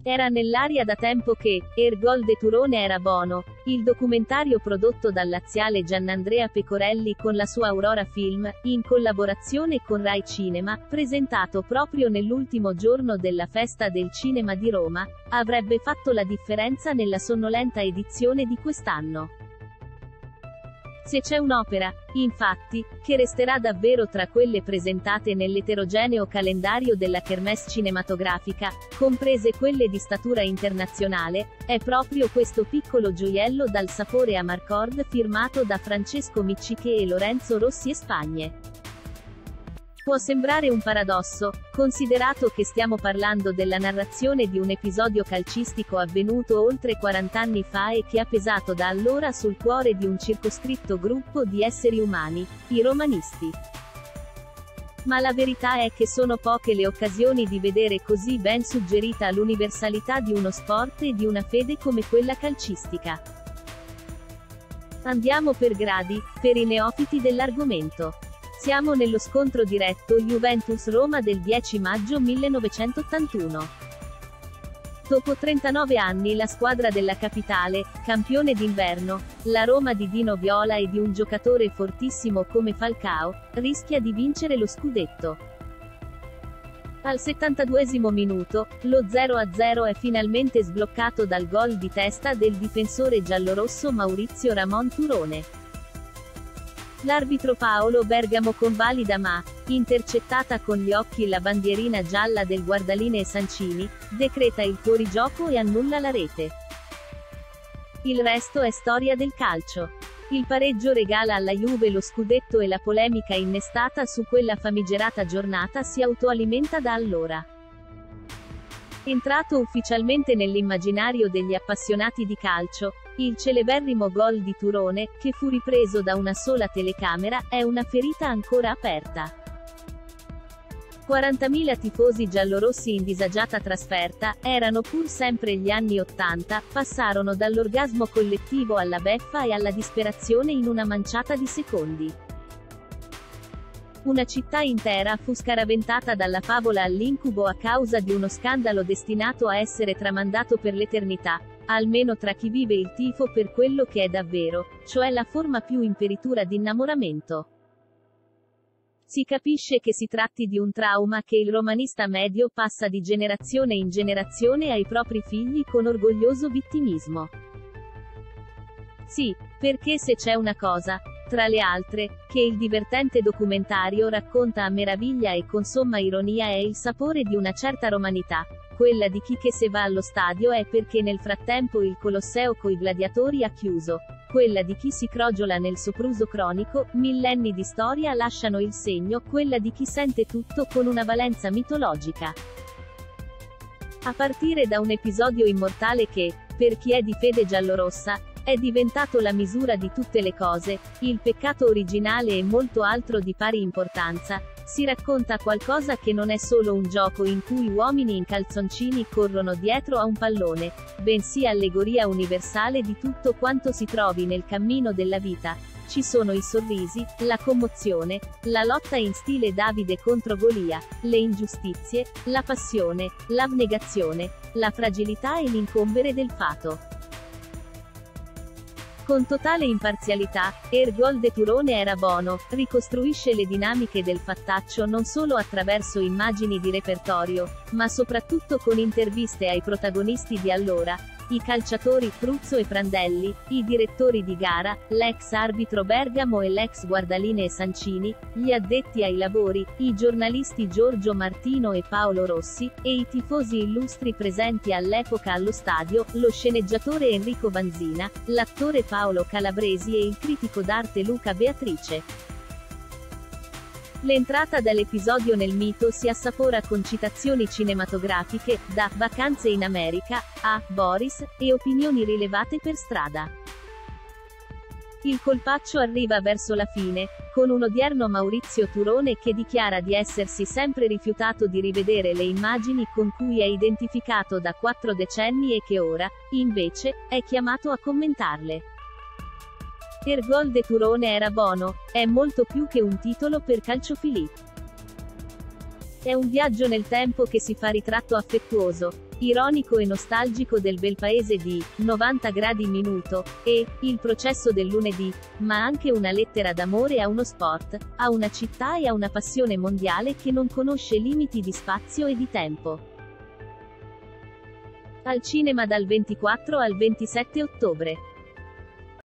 Era nell'aria da tempo che er gol de Turone era bono, il documentario prodotto dal laziale Giannandrea Pecorelli con la sua Aurora Film, in collaborazione con Rai Cinema, presentato proprio nell'ultimo giorno della Festa del Cinema di Roma, avrebbe fatto la differenza nella sonnolenta edizione di quest'anno. Se c'è un'opera, infatti, che resterà davvero tra quelle presentate nell'eterogeneo calendario della Kermesse cinematografica, comprese quelle di statura internazionale, è proprio questo piccolo gioiello dal sapore amarcord firmato da Francesco Micciche e Lorenzo Rossi e Spagne. Può sembrare un paradosso, considerato che stiamo parlando della narrazione di un episodio calcistico avvenuto oltre 40 anni fa e che ha pesato da allora sul cuore di un circoscritto gruppo di esseri umani, i romanisti. Ma la verità è che sono poche le occasioni di vedere così ben suggerita l'universalità di uno sport e di una fede come quella calcistica. Andiamo per gradi, per i neofiti dell'argomento. Siamo nello scontro diretto Juventus-Roma del 10 maggio 1981. Dopo 39 anni la squadra della capitale, campione d'inverno, la Roma di Dino Viola e di un giocatore fortissimo come Falcao, rischia di vincere lo scudetto. Al 72esimo minuto, lo 0-0 è finalmente sbloccato dal gol di testa del difensore giallorosso Maurizio Ramon Turone. L'arbitro Paolo Bergamo convalida ma, intercettata con gli occhi la bandierina gialla del guardalinee Sancini, decreta il fuorigioco e annulla la rete. Il resto è storia del calcio. Il pareggio regala alla Juve lo scudetto e la polemica innestata su quella famigerata giornata si autoalimenta da allora. Entrato ufficialmente nell'immaginario degli appassionati di calcio, il celeberrimo gol di Turone, che fu ripreso da una sola telecamera, è una ferita ancora aperta. 40.000 tifosi giallorossi in disagiata trasferta, erano pur sempre gli anni '80, passarono dall'orgasmo collettivo alla beffa e alla disperazione in una manciata di secondi. Una città intera fu scaraventata dalla favola all'incubo a causa di uno scandalo destinato a essere tramandato per l'eternità, almeno tra chi vive il tifo per quello che è davvero, cioè la forma più imperitura d'innamoramento. Si capisce che si tratti di un trauma che il romanista medio passa di generazione in generazione ai propri figli con orgoglioso vittimismo. Sì, perché se c'è una cosa, tra le altre, che il divertente documentario racconta a meraviglia e con somma ironia è il sapore di una certa romanità, quella di chi che se va allo stadio è perché nel frattempo il Colosseo coi gladiatori ha chiuso, quella di chi si crogiola nel sopruso cronico, millenni di storia lasciano il segno, quella di chi sente tutto con una valenza mitologica. A partire da un episodio immortale che, per chi è di fede giallorossa, è diventato la misura di tutte le cose, il peccato originale e molto altro di pari importanza, si racconta qualcosa che non è solo un gioco in cui uomini in calzoncini corrono dietro a un pallone, bensì allegoria universale di tutto quanto si trovi nel cammino della vita. Ci sono i sorrisi, la commozione, la lotta in stile Davide contro Golia, le ingiustizie, la passione, l'abnegazione, la fragilità e l'incombere del fato. Con totale imparzialità, er gol de Turone era bono, ricostruisce le dinamiche del fattaccio non solo attraverso immagini di repertorio, ma soprattutto con interviste ai protagonisti di allora, i calciatori Pruzzo e Prandelli, i direttori di gara, l'ex arbitro Bergamo e l'ex guardalinee Sancini, gli addetti ai lavori, i giornalisti Giorgio Martino e Paolo Rossi, e i tifosi illustri presenti all'epoca allo stadio, lo sceneggiatore Enrico Vanzina, l'attore Paolo Calabresi e il critico d'arte Luca Beatrice. L'entrata dall'episodio nel mito si assapora con citazioni cinematografiche, da Vacanze in America, a Boris, e opinioni rilevate per strada. Il colpaccio arriva verso la fine, con un odierno Maurizio Turone che dichiara di essersi sempre rifiutato di rivedere le immagini con cui è identificato da 4 decenni e che ora, invece, è chiamato a commentarle. Er gol de Turone era bono, è molto più che un titolo per Calciofilì. È un viaggio nel tempo che si fa ritratto affettuoso, ironico e nostalgico del bel paese di 90 gradi minuto, e Il processo del lunedì, ma anche una lettera d'amore a uno sport, a una città e a una passione mondiale che non conosce limiti di spazio e di tempo. Al cinema dal 24 al 27 ottobre.